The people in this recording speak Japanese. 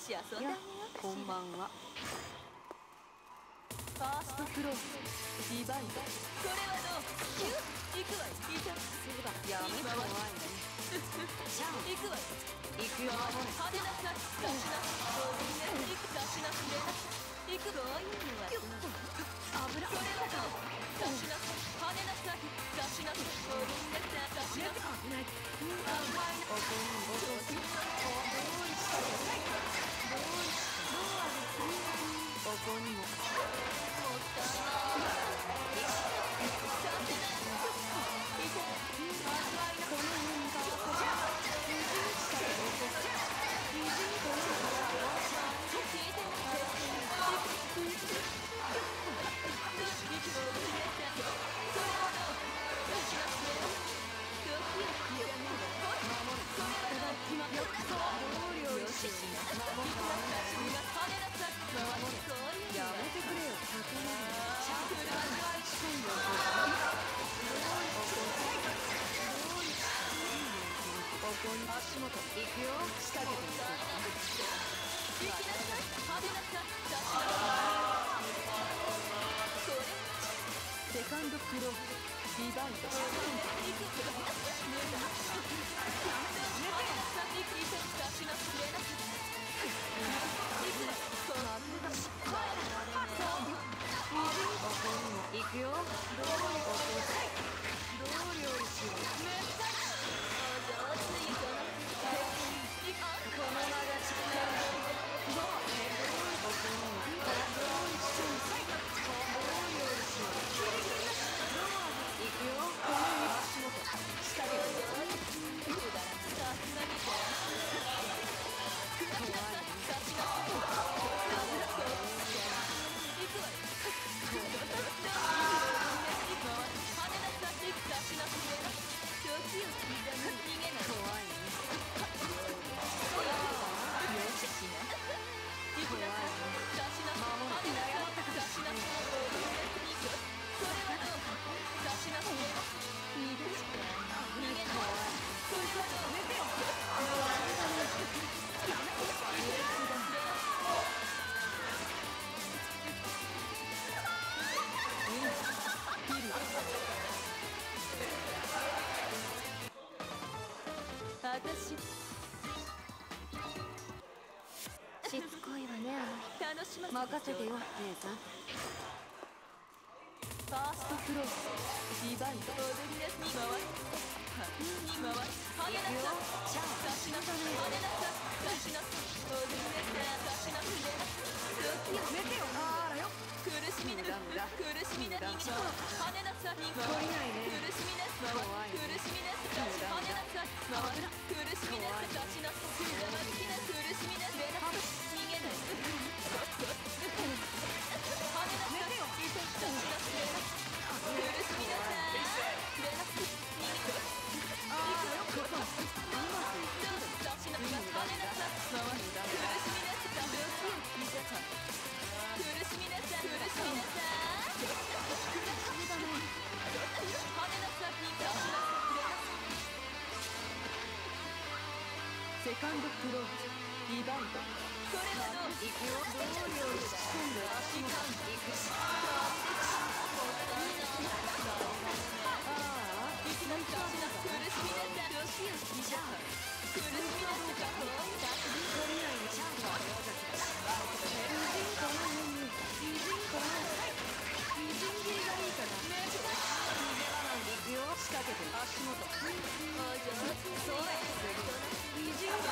し遊んであげようかしら。 こんばんは。ファーストクローズディバイド。 これはどう？キュッ行くわよ。痛くすればやめて。怖いね。 シャン行くわよ。 行くよ。 派手なさ出しなそうね。行く出しなくれな行く。こういうのはどう？ 油。 これはどう？出しな派手なさ出しなそうね。出しな危ない。 甘いな。 おこんぼとす。どうしたよ。どうしたおこにも。 もったいない。させない。痛い。甘いな。 この辺がこじゃ。水打ちたよ。水にこの聞いてみて。 やめてくれよ。ここに足元行くよ。仕掛けてみて。セカンドクローリバイド。行くよ。どう料理しよう。この名が近い。行くよ。この足元仕掛けて。 私しつこいわね。 楽しませて任せてよ、姉さん。ファーストクローズディバイド。 踊り出すに回るに回る派手なさ出しなさ派手なさ出しなさ踊り出す出しなさ時を寝てよ。あらよ。 苦しみな苦しみな逃げ派手なさに回る苦しみな回る苦しみな出し派手なさ回る苦しみな出しなさ好きな苦しみな出な逃げない派手なさ出しなさ苦しみなさ出な逃げない苦しみなさ回る苦しみな苦しみなさ苦しみなさセカンドクローズリバイド。 これはどう？ 行くよ。どう料理仕込んで足元行くし。 苦しみなさどうしよう苦しみなさ取りないでチャンスは山崎だ。ミジンコ切りがいいかな。逃げ場なんで行くよ。仕掛けて足元。そうや。ミジンコ